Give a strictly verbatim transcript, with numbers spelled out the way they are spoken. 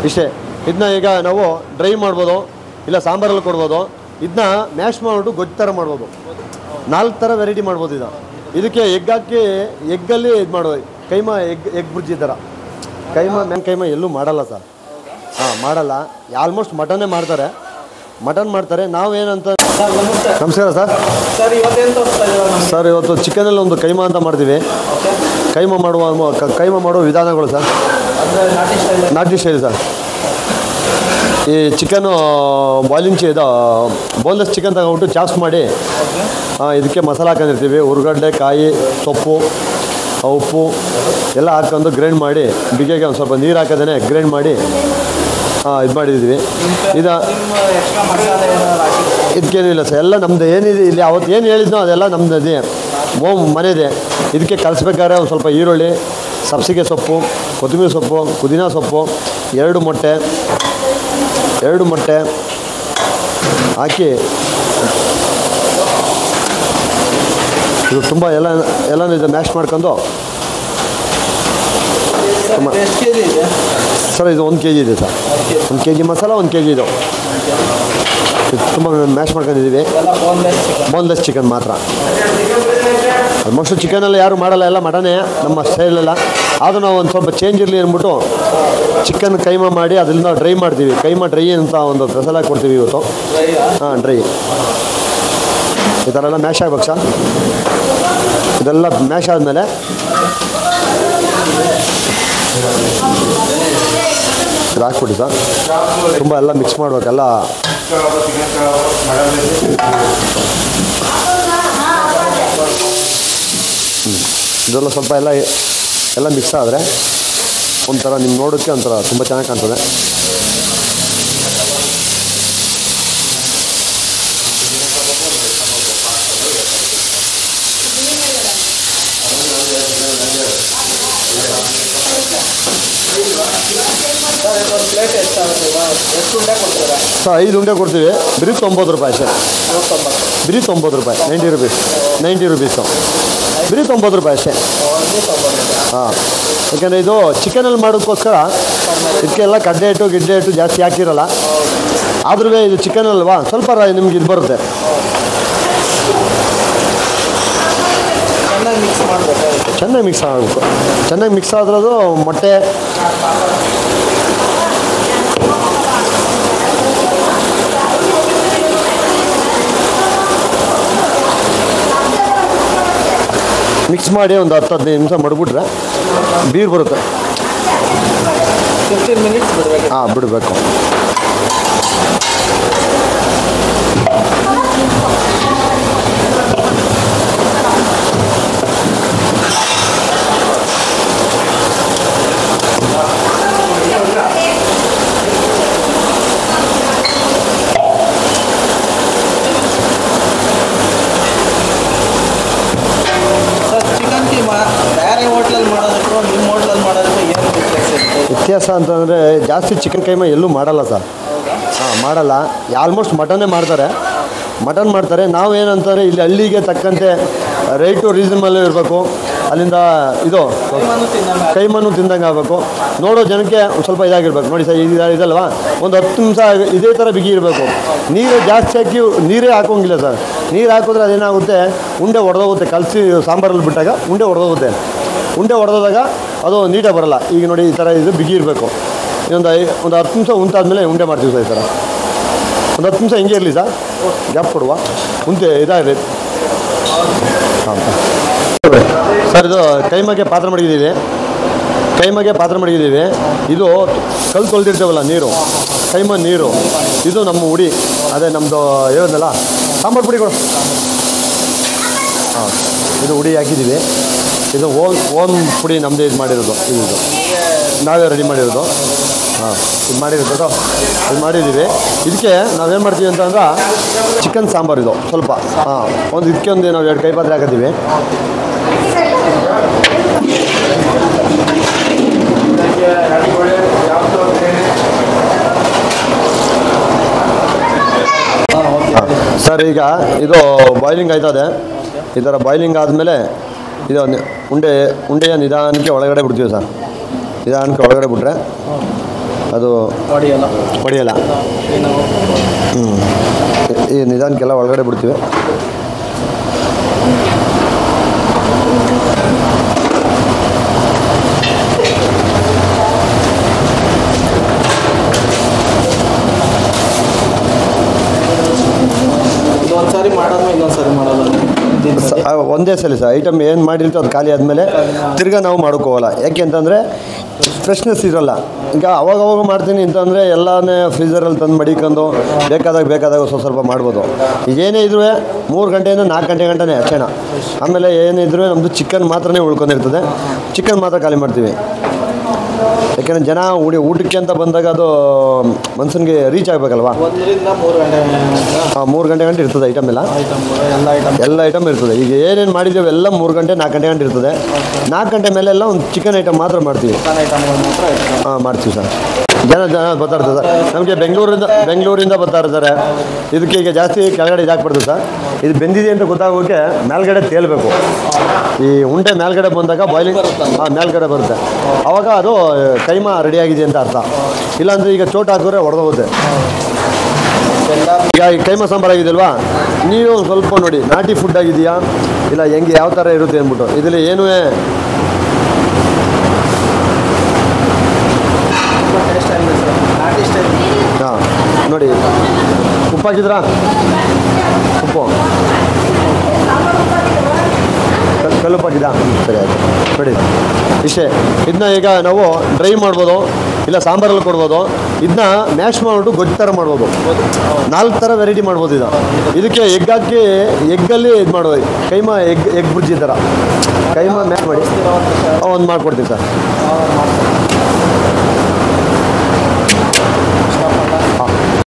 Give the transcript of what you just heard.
ಇಷ್ಟೇ. ಇದನ್ನ ಈಗ ನಾವು ಡ್ರೈ ಮಾಡ್ಬೋದು, ಇಲ್ಲ ಸಾಂಬಾರಲ್ಲಿ ಕೊಡ್ಬೋದು. ಇದನ್ನ ಮ್ಯಾಶ್ ಮಾಡಿಬಿಟ್ಟು ಗೊಜ್ಜು ಥರ ಮಾಡ್ಬೋದು. ನಾಲ್ಕು ಥರ ವೆರೈಟಿ ಮಾಡ್ಬೋದು. ಇದು ಇದಕ್ಕೆ ಎಗ್ ಹಾಕಿ ಎಗ್ಗಲ್ಲಿ ಇದು ಮಾಡೋದು, ಕೈಮಾ ಎಗ್ ಎಗ್ ಬುರ್ಜಿ ಥರ. ಕೈಮಾ ಮ್ಯಾನ್ ಕೈಮಾ ಎಲ್ಲೂ ಮಾಡಲ್ಲ ಸರ್. ಹಾಂ, ಮಾಡಲ್ಲ. ಆಲ್ಮೋಸ್ಟ್ ಮಟನ್ನೇ ಮಾಡ್ತಾರೆ, ಮಟನ್ ಮಾಡ್ತಾರೆ. ನಾವೇನಂತ ನಮಸ್ಕಾರ ಸರ್. ಸರ್ ಇವತ್ತು ಚಿಕನಲ್ಲಿ ಒಂದು ಕೈಮಾ ಅಂತ ಮಾಡ್ತೀವಿ. ಕೈಮಾ ಮಾಡುವ ಕೈಮಾ ಮಾಡುವ ವಿಧಾನಗಳು ಸರ್, ನಾಟಿ ಸ್ಟೈಲ್ ಸರ್. ಈ ಚಿಕನ್ನು ಬಾಯ್ಲಿಂಗ್ ಚಿ ಇದು ಬೋನ್ಲೆಸ್ ಚಿಕನ್ ತಗೊಂಡ್ಬಿಟ್ಟು ಚಾಪ್ಸ್ ಮಾಡಿ ಇದಕ್ಕೆ ಮಸಾಲೆ ಹಾಕೊಂಡಿರ್ತೀವಿ. ಉರ್ಗಡ್ಡೆ, ಕಾಯಿ, ಸೊಪ್ಪು, ಉಪ್ಪು ಎಲ್ಲ ಹಾಕ್ಕೊಂಡು ಗ್ರೈಂಡ್ ಮಾಡಿ ಬಿಗೆಗೆ ಒಂದು ಸ್ವಲ್ಪ ನೀರು ಹಾಕೋದೇ ಗ್ರೈಂಡ್ ಮಾಡಿ ಹಾಂ ಇದು ಮಾಡಿದ್ದೀವಿ. ಇದು ಇದಕ್ಕೇನಿಲ್ಲ ಸರ್, ಎಲ್ಲ ನಮ್ಮದು ಏನಿದೆ ಇಲ್ಲಿ ಅವತ್ತು ಏನು ಹೇಳಿದ್ನೋ ಅದೆಲ್ಲ ನಮ್ಮದು ಇದೆ, ಓಮ್ ಮನೆಯದೇ. ಇದಕ್ಕೆ ಕಲಿಸ್ಬೇಕಾದ್ರೆ ಒಂದು ಸ್ವಲ್ಪ ಈರುಳ್ಳಿ, ಸಬ್ಸಿಗೆ ಸೊಪ್ಪು, ಕೊತ್ತಂಬರಿ ಸೊಪ್ಪು, ಪುದೀನ ಸೊಪ್ಪು, ಎರಡು ಮೊಟ್ಟೆ ಎರಡು ಮೊಟ್ಟೆ ಹಾಕಿ ಇದು ತುಂಬ ಎಲ್ಲ ಎಲ್ಲನೂ ಇದು ಮ್ಯಾಶ್ ಮಾಡ್ಕೊಂಡು ಸರ್ ಇದು ಒಂದು ಕೆ ಜಿ ಇದೆ ಸರ್. ಒಂದು ಕೆ ಜಿ ಮಸಾಲ, ಒಂದು ಕೆ ಜಿ ಇದು ತುಂಬ ಮ್ಯಾಶ್ ಮಾಡ್ಕೊಂಡಿದ್ದೀವಿ. ಬೋನ್ಲೆಸ್ ಚಿಕನ್ ಮಾತ್ರ. ಆಲ್ಮೋಸ್ಟ್ ಚಿಕನಲ್ಲಿ ಯಾರು ಮಾಡಲ್ಲ, ಎಲ್ಲ ಮಟನೇ ನಮ್ಮ ಸ್ಟೈಲೆಲ್ಲ. ಆದರೂ ನಾವು ಒಂದು ಸ್ವಲ್ಪ ಚೇಂಜ್ ಇರಲಿ ಅಂದ್ಬಿಟ್ಟು ಚಿಕನ್ ಕೈಮಾ ಮಾಡಿ ಅದರಿಂದ ಡ್ರೈ ಮಾಡ್ತೀವಿ. ಕೈಮಾ ಡ್ರೈ ಅಂತ ಒಂದು ಮಸಾಲ ಕೊಡ್ತೀವಿ ಇವತ್ತು. ಹಾಂ, ಡ್ರೈ ಈ ಥರ ಎಲ್ಲ ಮ್ಯಾಶ್ ಆಗ್ಬೇಕು ಸರ್. ಇದೆಲ್ಲ ಮ್ಯಾಶ್ ಆದಮೇಲೆ ಇದು ಹಾಕ್ಬಿಟ್ಟು ಸರ್ ತುಂಬ ಎಲ್ಲ ಮಿಕ್ಸ್ ಮಾಡ್ಬೇಕೆಲ್ಲ. ಹ್ಞೂ ಇದೆಲ್ಲ ಸ್ವಲ್ಪ ಎಲ್ಲ ಎಲ್ಲ ಮಿಕ್ಸ್ ಆದರೆ ಒಂಥರ ನಿಮ್ಗೆ ನೋಡೋಕ್ಕೆ ಒಂಥರ ತುಂಬ ಚೆನ್ನಾಗಿ ಕಾಣ್ತದೆ. ಸರ್ ಐದು ಉಂಡೆ ಕೊಡ್ತೀವಿ. ಬರೀ ತೊಂಬತ್ತು ರೂಪಾಯಿ ಅಷ್ಟೇ. ಬರೀ ತೊಂಬತ್ತು ರೂಪಾಯಿ ನೈಂಟಿ ರುಪೀಸ್ ನೈಂಟಿ ರುಪೀಸು ಬರೀ ತೊಂಬತ್ತು ರೂಪಾಯಿ ಅಷ್ಟೇ. ಹಾಂ, ಯಾಕೆಂದರೆ ಇದು ಚಿಕನಲ್ಲಿ ಮಾಡೋದಕ್ಕೋಸ್ಕರ ಇದಕ್ಕೆಲ್ಲ ಕಡ್ಲೆ ಹಿಟ್ಟು ಗಿಡ್ಡೆ ಹಿಟ್ಟು ಜಾಸ್ತಿ ಹಾಕಿರಲ್ಲ. ಆದ್ರೂ ಇದು ಚಿಕನ್ ಅಲ್ವಾ, ಸ್ವಲ್ಪ ನಿಮ್ಗೆ ಇದು ಬರುತ್ತೆ. ಚೆನ್ನಾಗಿ ಮಿಕ್ಸ್ ಆಗಬೇಕು. ಚೆನ್ನಾಗಿ ಮಿಕ್ಸ್ ಆದ್ರದು ಮೊಟ್ಟೆ ಮಿಕ್ಸ್ ಮಾಡಿ ಒಂದು ಹತ್ತು ಹದಿನೈದು ನಿಮಿಷ ಮಡ್ಬಿಟ್ರೆ ಬೀರು ಬರುತ್ತೆ. ಫಿಫ್ಟೀನ್ ಮಿನಿಟ್ಸ್ ಬಿಡಬೇಕು. ಹಾಂ, ಬಿಡಬೇಕು. ವ್ಯತ್ಯಾಸ ಅಂತಂದರೆ ಜಾಸ್ತಿ ಚಿಕನ್ ಕೈಮಾ ಎಲ್ಲೂ ಮಾಡಲ್ಲ ಸರ್. ಹಾಂ, ಮಾಡಲ್ಲ. ಆಲ್ಮೋಸ್ಟ್ ಮಟನ್ನೇ ಮಾಡ್ತಾರೆ, ಮಟನ್ ಮಾಡ್ತಾರೆ. ನಾವೇನಂತಾರೆ ಇಲ್ಲಿ ಹಳ್ಳಿಗೆ ತಕ್ಕಂತೆ ರೇಟು ರೀಸನಬಲ್ ಇರಬೇಕು. ಅಲ್ಲಿಂದ ಇದು ಕೈಮನ್ನು ತಿಂದಂಗೆ ಆಗಬೇಕು. ನೋಡೋ ಜನಕ್ಕೆ ಒಂದು ಸ್ವಲ್ಪ ಇದಾಗಿರ್ಬೇಕು. ನೋಡಿ ಸರ್, ಇದು ಇದಲ್ವಾ, ಒಂದು ಹತ್ತು ನಿಮಿಷ ಇದೇ ಥರ ಬಿಗಿ ಇರಬೇಕು. ನೀರು ಜಾಸ್ತಿ ಹಾಕಿ ನೀರೇ ಹಾಕೋಂಗಿಲ್ಲ ಸರ್. ನೀರು ಹಾಕಿದ್ರೆ ಅದೇನಾಗುತ್ತೆ, ಉಂಡೆ ಒಡೆದೋಗುತ್ತೆ. ಕಲಸಿ ಸಾಂಬಾರಲ್ಲಿ ಬಿಟ್ಟಾಗ ಉಂಡೆ ಒಡೆದೋಗುತ್ತೆ. ಉಂಡೆ ಹೊಡೆದಾಗ ಅದು ನೀಟಾಗಿ ಬರೋಲ್ಲ. ಈಗ ನೋಡಿ ಈ ಥರ ಇದು ಬಿಗಿ ಇರಬೇಕು. ಇನ್ನೊಂದು ಐ ಒಂದು ಹತ್ತು ನಿಮಿಷ ಉಂಟಾದ್ಮೇಲೆ ಉಂಡೆ ಮಾಡ್ತೀವಿ ಸರ್. ಈ ಥರ ಒಂದು ಹತ್ತು ನಿಮಿಷ ಹಿಂಗೆ ಇರಲಿ ಸರ್, ಗ್ಯಾಪ್ ಕೊಡುವ. ಮುಂದೆ ಇದಾಗಲಿ. ಹಾಂ ಸರ್, ಇದು ಕೈಮಾಗೆ ಪಾತ್ರ ಮಡಗಿದ್ದೀವಿ. ಕೈಮಾಗೆ ಪಾತ್ರ ಮಡಗಿದ್ದೀವಿ. ಇದು ಕಲ್ಲು ತೊಳೆದಿರ್ತೇವಲ್ಲ ನೀರು, ಕೈಮಾ ನೀರು, ಇದು ನಮ್ಮ ಉಡಿ. ಅದೇ ನಮ್ಮದು ಹೇಳಿದ್ನಲ್ಲ ಸಾಂಬಾರು ಪುಡಿ ಕೊಡು. ಹಾಂ, ಇದು ಉಡಿ ಹಾಕಿದ್ದೀವಿ. ಇದು ಓನ್ ಓನ್ ಪುಡಿ ನಮ್ಮದೇ ಇದು ಮಾಡಿರೋದು. ಇದು ಇದು ನಾವೇ ರೆಡಿ ಮಾಡಿರೋದು. ಹಾಂ, ಇದು ಮಾಡಿರೋದು ಇದು ಮಾಡಿದ್ದೀವಿ. ಇದಕ್ಕೆ ನಾವೇನು ಮಾಡ್ತೀವಿ ಅಂತಂದ್ರೆ ಚಿಕನ್ ಸಾಂಬಾರು ಇದು ಸ್ವಲ್ಪ. ಹಾಂ, ಒಂದು ಇದಕ್ಕೆ ಒಂದು ನಾವು ಎರಡು ಕೈ ಪಾತ್ರೆ ಹಾಕಿದ್ದೀವಿ. ಸರ್, ಈಗ ಇದು ಬಾಯ್ಲಿಂಗ್ ಆಯ್ತದೆ. ಈ ಥರ ಬಾಯ್ಲಿಂಗ್ ಆದಮೇಲೆ ಇದು ಉಂಡೆ ಉಂಡೆಯ ನಿಧಾನಕ್ಕೆ ಒಳಗಡೆ ಬಿಡ್ತೀವಿ ಸರ್. ನಿಧಾನಕ್ಕೆ ಒಳಗಡೆ ಬಿಟ್ರೆ ಅದು ಹೊಡಿಯಲ್ಲ ಹೊಡೆಯಲ್ಲ. ಹ್ಞೂ ಈ ನಿಧಾನಕ್ಕೆಲ್ಲ ಒಳಗಡೆ ಬಿಡ್ತೀವಿ. ಒಂದ್ಸಾರಿ ಮಾಡಾದ್ಮೇಲೆ ಇನ್ನೊಂದ್ಸರಿ ಮಾಡಲ್ಲ ಒಂದೇ ಸಲ ಸರ್ ಐಟಮ್ ಏನು ಮಾಡಿರ್ತೀವಿ ಅದು ಖಾಲಿ ಆದಮೇಲೆ ತಿರ್ಗಾ ನಾವು ಮಾಡೋಕ್ಕೋಗಲ್ಲ. ಯಾಕೆ ಅಂತಂದರೆ ಫ್ರೆಶ್ನೆಸ್ ಇರೋಲ್ಲ. ಈಗ ಅವಾಗ ಅವಾಗ ಮಾಡ್ತೀನಿ ಅಂತಂದರೆ ಎಲ್ಲನೇ ಫ್ರೀಝರಲ್ಲಿ ತಂದು ಮಡಿಕೊಂಡು ಬೇಕಾದಾಗ ಬೇಕಾದಾಗ ಸ್ವಲ್ಪ ಸ್ವಲ್ಪ ಮಾಡ್ಬೋದು. ಈಗ ಏನೇ ಇದ್ರೂ ಮೂರು ಗಂಟೆಯಿಂದ ನಾಲ್ಕು ಗಂಟೆ ಗಂಟೆ ಅಷ್ಟೇನ. ಆಮೇಲೆ ಏನಿದ್ರೂ ನಮ್ಮದು ಚಿಕನ್ ಮಾತ್ರನೇ ಉಳ್ಕೊಂಡಿರ್ತದೆ. ಚಿಕನ್ ಮಾತ್ರ ಖಾಲಿ ಮಾಡ್ತೀವಿ. ಯಾಕೆಂದರೆ ಜನ ಊಡಿ ಊಟಕ್ಕೆ ಅಂತ ಬಂದಾಗ ಅದು ಮನ್ಸನ್ಗೆ ರೀಚ್ ಆಗಬೇಕಲ್ವಾ. ಒಂದರಿಂದ ಮೂರು ಗಂಟೆ ಹಾಂ ಮೂರು ಗಂಟೆ ಗಂಟೆ ಇರ್ತದೆ ಐಟಮ್ ಎಲ್ಲ ಎಲ್ಲ ಐಟಮ್ ಎಲ್ಲ ಐಟಮ್ ಇರ್ತದೆ. ಈಗ ಏನೇನು ಮಾಡಿದ್ದೀವಿ ಎಲ್ಲ ಮೂರು ಗಂಟೆ ನಾಲ್ಕು ಗಂಟೆ ಗಂಟೆ ಇರ್ತದೆ. ನಾಲ್ಕು ಗಂಟೆ ಮೇಲೆಲ್ಲ ಒಂದು ಚಿಕನ್ ಐಟಮ್ ಮಾತ್ರ ಮಾಡ್ತೀವಿ. ಹಾಂ ಮಾಡ್ತೀವಿ ಸರ್. ಜನ ಜನ ಬರ್ತಾ ಇರ್ತದೆ ಸರ್. ನಮಗೆ ಬೆಂಗಳೂರಿಂದ ಬೆಂಗಳೂರಿಂದ ಬರ್ತಾ ಇರ್ತಾರೆ. ಇದಕ್ಕೆ ಈಗ ಜಾಸ್ತಿ ಕೆಳಗಡೆ ಇದಾಕ್ಬಿಡ್ತದೆ ಸರ್. ಇದು ಬೆಂದಿದೆ ಅಂತ ಗೊತ್ತಾಗೋಕ್ಕೆ ಮೇಲ್ಗಡೆ ತೇಲ್ಬೇಕು. ಈ ಉಂಡೆ ಮೇಲ್ಗಡೆ ಬಂದಾಗ ಬಾಯ್ಲಿಂಗ್ ಹಾಂ ಮೇಲ್ಗಡೆ ಬರುತ್ತೆ. ಆವಾಗ ಅದು ಕೈಮಾ ರೆಡಿಯಾಗಿದೆ ಅಂತ ಅರ್ಥ. ಇಲ್ಲಾಂದರೆ ಈಗ ಚೋಟ್ ಹಾಕಿದ್ರೆ ಹೊಡೆದೋಗುತ್ತೆ. ಈಗ ಈ ಕೈಮಾ ಸಾಂಬಾರು ಆಗಿದೆಯಲ್ವಾ, ನೀವು ಒಂದು ಸ್ವಲ್ಪ ನೋಡಿ ನಾಟಿ ಫುಡ್ ಆಗಿದೆಯಾ ಇಲ್ಲ ಹೆಂಗೆ ಯಾವ ಥರ ಇರುತ್ತೆ ಅಂದ್ಬಿಟ್ಟು. ಇದರಲ್ಲಿ ಏನೂ ಹಾಂ ನೋಡಿ ಉಪ್ಪು ಹಾಕಿದ್ರಾ? ಉಪ್ಪು ಕಲ್ಲುಪ್ಪು ಹಾಕಿದಾ? ಸರಿ ಆಯಿತು ನೋಡಿ ಇಷ್ಟೇ. ಇದನ್ನ ಈಗ ನಾವು ಡ್ರೈ ಮಾಡ್ಬೋದು ಇಲ್ಲ ಸಾಂಬಾರಲ್ಲಿ ಕೊಡ್ಬೋದು. ಇದನ್ನ ಮ್ಯಾಶ್ ಮಾಡಿಬಿಟ್ಟು ಗೊಜ್ಜು ಥರ ಮಾಡ್ಬೋದು. ನಾಲ್ಕು ಥರ ವೆರೈಟಿ ಮಾಡ್ಬೋದು. ಇದು ಇದಕ್ಕೆ ಎಗ್ ಹಾಕಿ ಎಗ್ಗಲ್ಲಿ ಇದು ಮಾಡ್ಬೋದು. ಕೈಮಾ ಎಗ್ ಎಗ್ ಬುರ್ಜಿ ಥರ ಕೈಮಾ ಮ್ಯಾಶ್ ಮಾಡಿ ಒಂದು ಮಾಡಿಕೊಡ್ತೀವಿ ಸರ್.